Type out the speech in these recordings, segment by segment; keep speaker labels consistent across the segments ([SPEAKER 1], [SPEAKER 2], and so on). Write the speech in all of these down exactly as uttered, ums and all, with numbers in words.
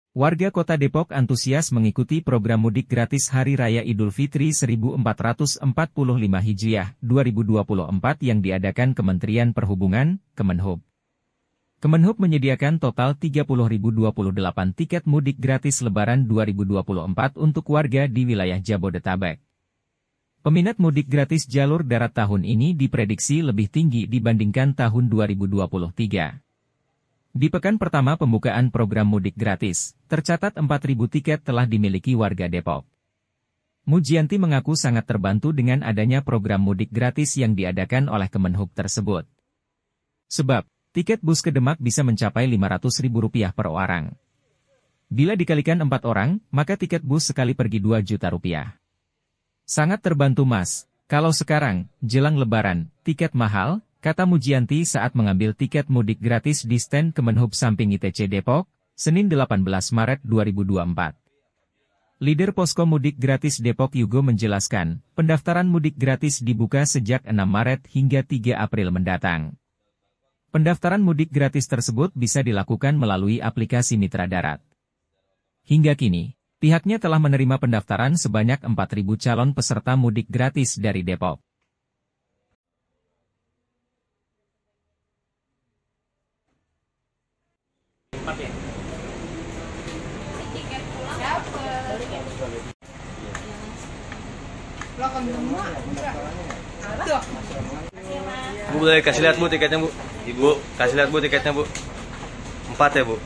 [SPEAKER 1] Warga Kota Depok antusias mengikuti program mudik gratis Hari Raya Idul Fitri seribu empat ratus empat puluh lima Hijriah dua ribu dua puluh empat yang diadakan Kementerian Perhubungan, Kemenhub. Kemenhub menyediakan total tiga puluh ribu dua puluh delapan tiket mudik gratis Lebaran dua ribu dua puluh empat untuk warga di wilayah Jabodetabek. Peminat mudik gratis jalur darat tahun ini diprediksi lebih tinggi dibandingkan tahun dua ribu dua puluh tiga. Di pekan pertama pembukaan program mudik gratis, tercatat empat ribu tiket telah dimiliki warga Depok. Mujianti mengaku sangat terbantu dengan adanya program mudik gratis yang diadakan oleh Kemenhub tersebut. Sebab, tiket bus ke Demak bisa mencapai lima ratus ribu rupiah per orang. Bila dikalikan empat orang, maka tiket bus sekali pergi dua juta rupiah. Sangat terbantu Mas, kalau sekarang, jelang Lebaran, tiket mahal, kata Mujianti saat mengambil tiket mudik gratis di stand Kemenhub samping I T C Depok, Senin delapan belas Maret dua ribu dua puluh empat. Leader Posko Mudik Gratis Depok Yugo menjelaskan, pendaftaran mudik gratis dibuka sejak enam Maret hingga tiga April mendatang. Pendaftaran mudik gratis tersebut bisa dilakukan melalui aplikasi Mitra Darat. Hingga kini, pihaknya telah menerima pendaftaran sebanyak empat ribu calon peserta mudik gratis dari Depok.
[SPEAKER 2] Bu, boleh kasih lihat Bu tiketnya Bu. Ibu, kasih lihat Bu tiketnya Bu. Empat ya Bu.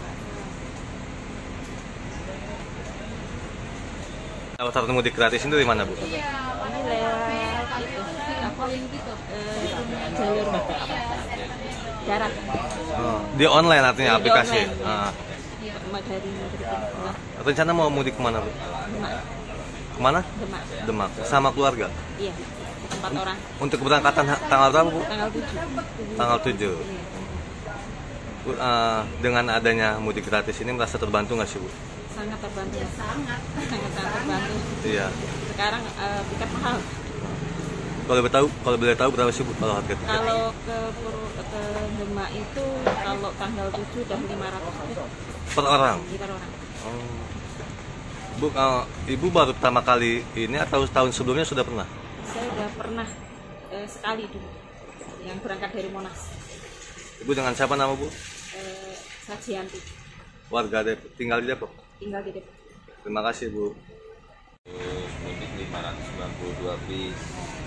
[SPEAKER 2] Daftar mudik gratis itu di mana Bu?
[SPEAKER 3] Ini lewat itu, apa gitu, jalur darat.
[SPEAKER 2] Oh, di online artinya
[SPEAKER 3] Di
[SPEAKER 2] aplikasi.
[SPEAKER 3] online,
[SPEAKER 2] Ah.
[SPEAKER 3] Dari Demak.
[SPEAKER 2] Rencana mau mudik kemana Bu? Kemana?
[SPEAKER 3] Demak.
[SPEAKER 2] Demak. Sama keluarga.
[SPEAKER 3] Iya, empat orang.
[SPEAKER 2] Untuk keberangkatan ha- tanggal berapa Bu?
[SPEAKER 3] Tanggal tujuh.
[SPEAKER 2] Tanggal tujuh. Bu, eh, dengan adanya mudik gratis ini merasa terbantu nggak sih Bu?
[SPEAKER 3] Sangat terbantu. Sangat. Sangat sangat terbantu.
[SPEAKER 2] Iya.
[SPEAKER 3] Sekarang eh, tiket mahal.
[SPEAKER 2] Kalau boleh tahu, kalau boleh tahu berapa sih Bu kalau harga tiket?
[SPEAKER 3] Kalau ke Pur- ke Demak itu kalau tanggal tujuh udah lima ratus
[SPEAKER 2] Per orang.
[SPEAKER 3] per orang.
[SPEAKER 2] Oh. Bu, eh, Ibu baru pertama kali ini atau tahun sebelumnya sudah pernah?
[SPEAKER 3] Saya udah pernah eh, sekali dulu yang berangkat dari Monas.
[SPEAKER 2] Ibu dengan siapa nama Bu?
[SPEAKER 3] Eh, Sajianti,
[SPEAKER 2] Warga Depok, tinggal di Depok.
[SPEAKER 3] tinggal di Depok.
[SPEAKER 2] Terima kasih Bu.
[SPEAKER 4] Mudik lima ratus sembilan puluh dua bis.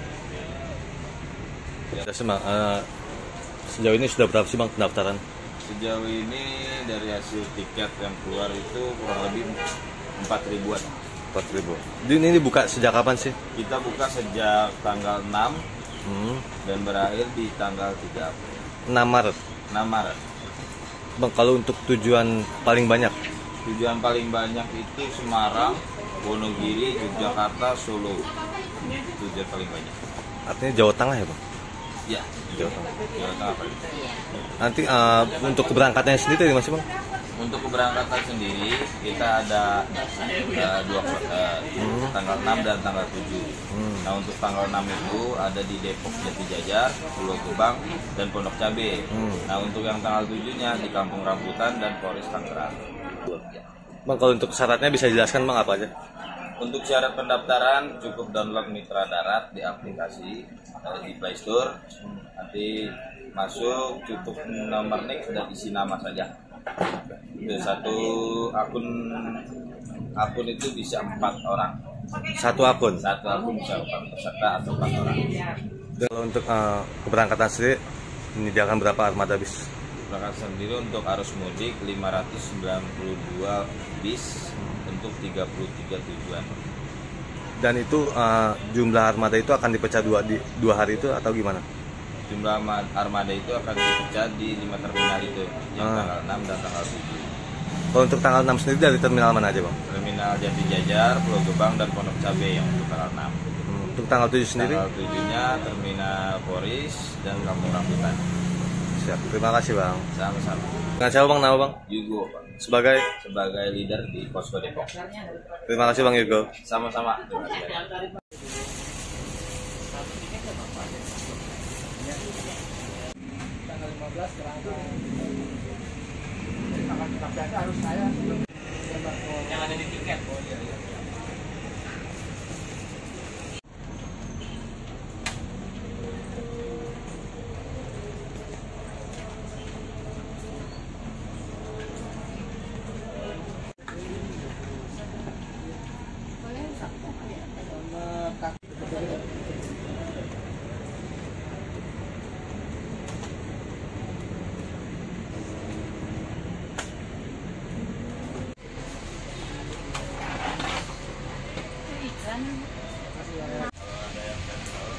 [SPEAKER 2] Ya, Semang, eh, sejauh ini sudah berapa sih Bang pendaftaran?
[SPEAKER 4] Sejauh ini dari hasil tiket yang keluar itu kurang lebih empat ribuan.
[SPEAKER 2] empat ribu. Ini dibuka sejak kapan sih?
[SPEAKER 4] Kita buka sejak tanggal enam
[SPEAKER 2] Hmm,
[SPEAKER 4] dan berakhir di tanggal tiga April.
[SPEAKER 2] enam Maret.
[SPEAKER 4] enam Maret.
[SPEAKER 2] Bang, kalau untuk tujuan paling banyak?
[SPEAKER 4] Tujuan paling banyak itu Semarang, Wonogiri, Yogyakarta, Solo. Tujuan paling banyak.
[SPEAKER 2] Artinya Jawa Tengah ya Bang?
[SPEAKER 4] Ya,
[SPEAKER 2] Jawa Tengah.
[SPEAKER 4] Jawa Tengah paling.
[SPEAKER 2] Nanti eh, untuk keberangkatannya sendiri masih Bang?
[SPEAKER 4] Untuk keberangkatan sendiri kita ada uh, dua uh, tanggal enam dan tanggal tujuh.
[SPEAKER 2] Hmm.
[SPEAKER 4] Nah, untuk tanggal enam itu ada di Depok Jati Jajar, Pulau Gebang, dan Pondok Cabe.
[SPEAKER 2] Hmm.
[SPEAKER 4] Nah, untuk yang tanggal tujuh-nya di Kampung Rambutan dan Polres Tangerang.
[SPEAKER 2] Bang, kalau untuk syaratnya bisa jelaskan Bang apa aja?
[SPEAKER 4] Untuk syarat pendaftaran cukup download Mitra Darat di aplikasi uh, di Play Store. Nanti masuk cukup nomor nik dan isi nama saja. Dan satu akun akun itu bisa empat orang.
[SPEAKER 2] Satu akun.
[SPEAKER 4] Satu akun bisa empat peserta atau empat orang.
[SPEAKER 2] Dan kalau untuk eh, keberangkatan sendiri menyediakan berapa armada bis?
[SPEAKER 4] Berangkat sendiri untuk arus mudik lima ratus sembilan puluh dua bis untuk tiga puluh tiga tujuan.
[SPEAKER 2] Dan itu eh, jumlah armada itu akan dipecah dua di dua hari itu atau gimana?
[SPEAKER 4] Jumlah armada itu akan dipecah di lima terminal itu, yang
[SPEAKER 2] Ah.
[SPEAKER 4] tanggal enam dan tanggal tujuh.
[SPEAKER 2] Kalau untuk tanggal enam sendiri dari terminal mana aja Bang?
[SPEAKER 4] Terminal Jati Jajar, Pulau Gebang, dan Pondok Cabe yang untuk tanggal enam.
[SPEAKER 2] Hmm, untuk tanggal tujuh sendiri?
[SPEAKER 4] Tanggal tujuh-nya Terminal Poris dan Kampung Rambutan.
[SPEAKER 2] Siap, terima kasih Bang.
[SPEAKER 4] Sama-sama.
[SPEAKER 2] Dengan siapa Bang nama Bang?
[SPEAKER 4] Yugo, Pak.
[SPEAKER 2] Sebagai?
[SPEAKER 4] Sebagai leader di Posko Depok.
[SPEAKER 2] Terima kasih Bang Yugo.
[SPEAKER 4] Sama-sama. Terima kasih.
[SPEAKER 5] lima belas berangkat. Tanggal lima belas harus saya.
[SPEAKER 3] kan.